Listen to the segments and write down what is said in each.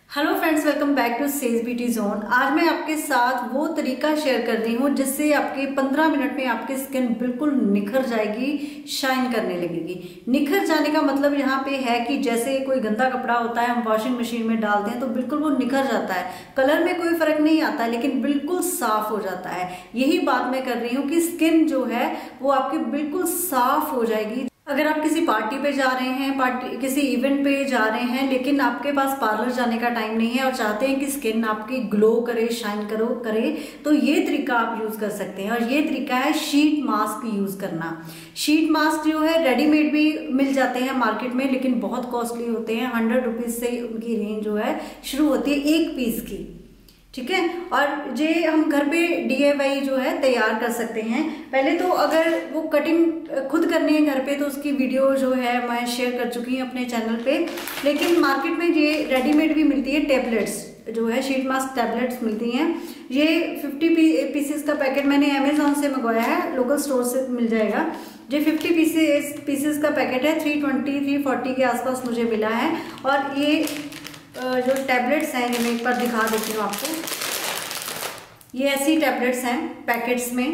Hello friends, welcome back to Sage Beauty Zone. आज मैं आपके साथ वो तरीका शेयर कर रही हूँ जिससे आपके 15 मिनट में आपकी स्किन बिल्कुल निखर जाएगी, शाइन करने लगेगी। निखर जाने का मतलब यहाँ पे है कि जैसे कोई गंदा कपड़ा होता है, हम वॉशिंग मशीन में डालते हैं तो बिल्कुल वो निखर जाता है, कलर में कोई फर्क नहीं आता, लेकिन बिल्कुल साफ हो जाता है। यही बात मैं कर रही हूँ कि स्किन जो है वो आपकी बिल्कुल साफ हो जाएगी। अगर आप किसी पार्टी पे जा रहे हैं, किसी इवेंट पे जा रहे हैं, लेकिन आपके पास पार्लर जाने का टाइम नहीं है और चाहते हैं कि स्किन आपकी ग्लो करे, शाइन करे, तो ये तरीका आप यूज कर सकते हैं। और ये तरीका है शीट मास्क यूज करना। शीट मास्क जो है रेडीमेड भी मिल जाते हैं मार्केट में, लेकिन बहुत कॉस्टली होते हैं। 100 रुपीज से उनकी रेंज जो है शुरू होती है एक पीस की, ठीक है। और जे हम घर पे DIY जो है तैयार कर सकते हैं। पहले तो अगर वो कटिंग खुद करनी है घर पे तो उसकी वीडियो जो है मैं शेयर कर चुकी हूँ अपने चैनल पे, लेकिन मार्केट में ये रेडीमेड भी मिलती है। टैबलेट्स जो है शीट मास्क टैबलेट्स मिलती हैं। ये 50 पीसेस का पैकेट मैंने अमेजोन से मंगवाया है, लोकल स्टोर से मिल जाएगा। ये 50 पीसेस का पैकेट है, 320-340 के आसपास मुझे मिला है। और ये जो टैबलेट्स हैं ये मैं एक बार दिखा देती हूँ आपको। ये ऐसी टैबलेट्स हैं पैकेट्स में।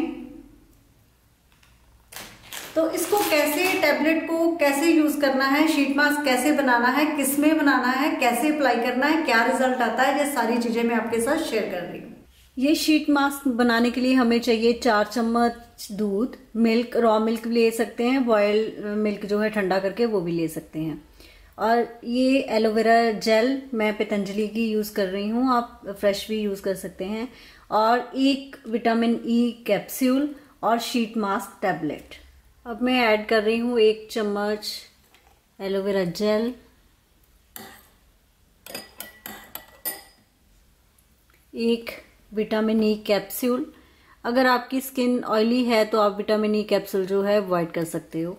तो इसको कैसे, टैबलेट को कैसे यूज करना है, शीट मास्क कैसे बनाना है, किस में बनाना है, कैसे अप्लाई करना है, क्या रिजल्ट आता है, ये सारी चीजें मैं आपके साथ शेयर कर रही हूँ। ये शीट मास्क बनाने के लिए हमें चाहिए 4 चम्मच दूध, मिल्क, रॉ मिल्क भी ले सकते हैं, बॉयल मिल्क जो है ठंडा करके वो भी ले सकते हैं। और ये एलोवेरा जेल मैं पतंजलि की यूज कर रही हूँ, आप फ्रेश भी यूज कर सकते हैं। और एक विटामिन E कैप्सूल और शीट मास्क टैबलेट। अब मैं ऐड कर रही हूँ 1 चम्मच एलोवेरा जेल, एक विटामिन E कैप्सूल। अगर आपकी स्किन ऑयली है तो आप विटामिन E कैप्सूल जो है अवॉइड कर सकते हो।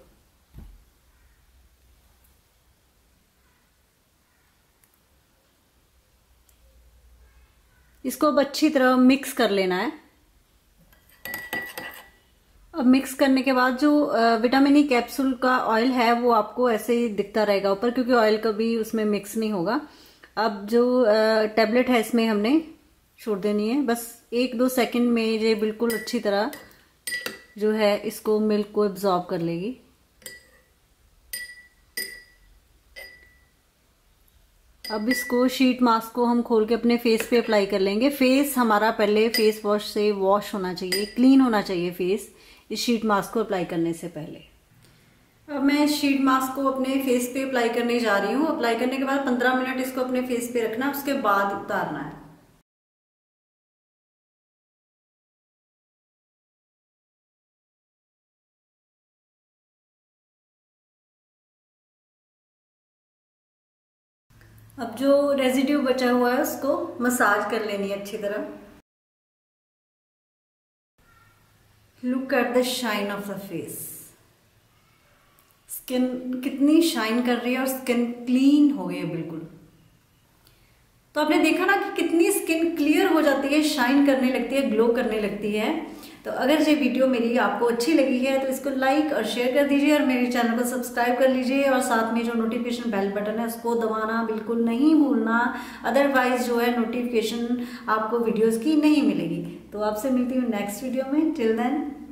इसको अब अच्छी तरह मिक्स कर लेना है। अब मिक्स करने के बाद जो विटामिन E कैप्सूल का ऑयल है वो आपको ऐसे ही दिखता रहेगा ऊपर, क्योंकि ऑयल कभी उसमें मिक्स नहीं होगा। अब जो टैबलेट है इसमें हमने छोड़ देनी है, बस 1-2 सेकंड में ये बिल्कुल अच्छी तरह जो है इसको मिल्क को एब्जॉर्ब कर लेगी। अब इसको शीट मास्क को हम खोल के अपने फेस पे अप्लाई कर लेंगे। फेस हमारा पहले फेस वॉश से वॉश होना चाहिए, क्लीन होना चाहिए फेस, इस शीट मास्क को अप्लाई करने से पहले। अब मैं शीट मास्क को अपने फेस पे अप्लाई करने जा रही हूँ। अप्लाई करने के बाद 15 मिनट इसको अपने फेस पे रखना, उसके बाद उतारना है। अब जो रेजिड्यू बचा हुआ है उसको मसाज कर लेनी है अच्छी तरह। Look at the shine of the face. Skin कितनी शाइन कर रही है और स्किन क्लीन हो गई है बिल्कुल। तो आपने देखा ना कि कितनी स्किन क्लियर हो जाती है, शाइन करने लगती है, ग्लो करने लगती है। तो अगर ये वीडियो मेरी आपको अच्छी लगी है तो इसको लाइक और शेयर कर दीजिए और मेरे चैनल को सब्सक्राइब कर लीजिए। और साथ में जो नोटिफिकेशन बेल बटन है उसको दबाना बिल्कुल नहीं भूलना, अदरवाइज जो है नोटिफिकेशन आपको वीडियोस की नहीं मिलेगी। तो आपसे मिलती हूँ नेक्स्ट वीडियो में। Till then